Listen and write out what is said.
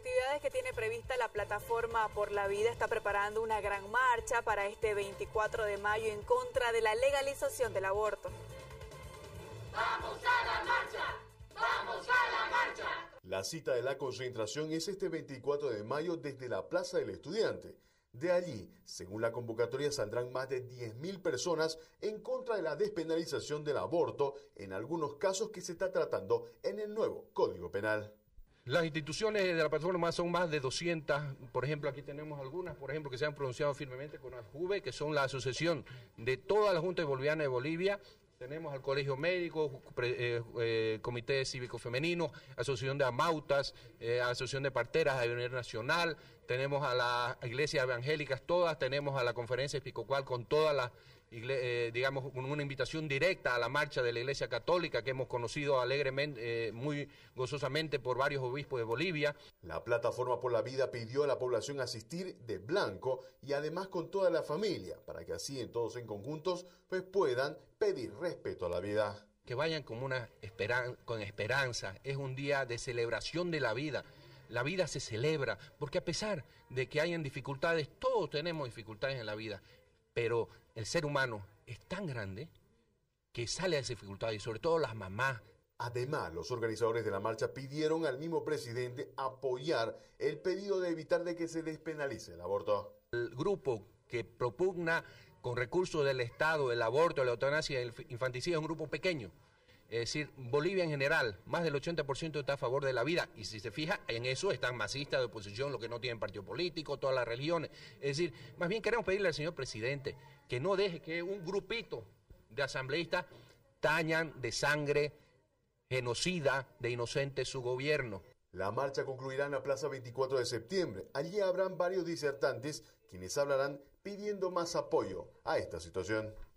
actividades que tiene prevista la Plataforma por la Vida está preparando una gran marcha para este 24 de mayo en contra de la legalización del aborto. ¡Vamos a la marcha! ¡Vamos a la marcha! La cita de la concentración es este 24 de mayo desde la Plaza del Estudiante. De allí, según la convocatoria, saldrán más de 10.000 personas en contra de la despenalización del aborto, en algunos casos que se está tratando en el nuevo Código Penal. Las instituciones de la plataforma son más de 200, por ejemplo, aquí tenemos algunas, por ejemplo, que se han pronunciado firmemente con AJUVE, que son la asociación de toda la Junta Boliviana de Bolivia. Tenemos al Colegio Médico, Comité Cívico Femenino, Asociación de Amautas, Asociación de Parteras a nivel nacional, tenemos a las iglesias evangélicas todas, tenemos a la Conferencia Episcopal con todas las digamos, con una invitación directa a la marcha de la Iglesia Católica que hemos conocido alegremente, muy gozosamente por varios obispos de Bolivia. La Plataforma por la Vida pidió a la población asistir de blanco y además con toda la familia, para que así todos en conjuntos pues puedan pedir respeto a la vida. Que vayan con esperanza, es un día de celebración de la vida. La vida se celebra, porque a pesar de que hayan dificultades, todos tenemos dificultades en la vida, pero el ser humano es tan grande que sale de esa dificultad, y sobre todo las mamás. Además, los organizadores de la marcha pidieron al mismo presidente apoyar el pedido de evitar de que se despenalice el aborto. El grupo que propugna con recursos del Estado el aborto, la eutanasia y el infanticidio es un grupo pequeño. Es decir, Bolivia en general, más del 80% está a favor de la vida, y si se fija, en eso están masistas de oposición, los que no tienen partido político, todas las religiones. Es decir, más bien queremos pedirle al señor presidente que no deje que un grupito de asambleístas tañan de sangre genocida de inocentes su gobierno. La marcha concluirá en la Plaza 24 de septiembre. Allí habrán varios disertantes quienes hablarán pidiendo más apoyo a esta situación.